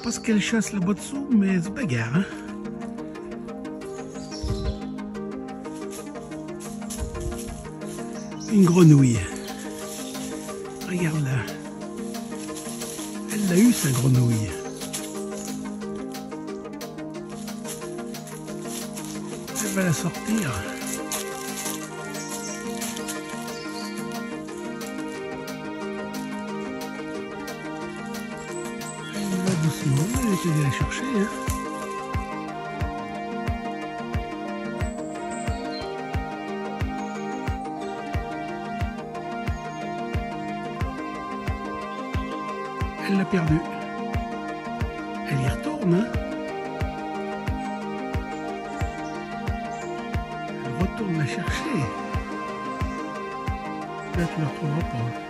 pas ce qu'elle chasse là-bas dessous, mais elle se bagarre, hein? Une grenouille. Regarde là. Elle l'a eu, sa grenouille. Elle va la sortir. Elle va doucement, elle est allée la chercher, hein. Elle l'a perdue. Elle y retourne, hein. Elle retourne la chercher. Là, tu ne la retrouveras pas.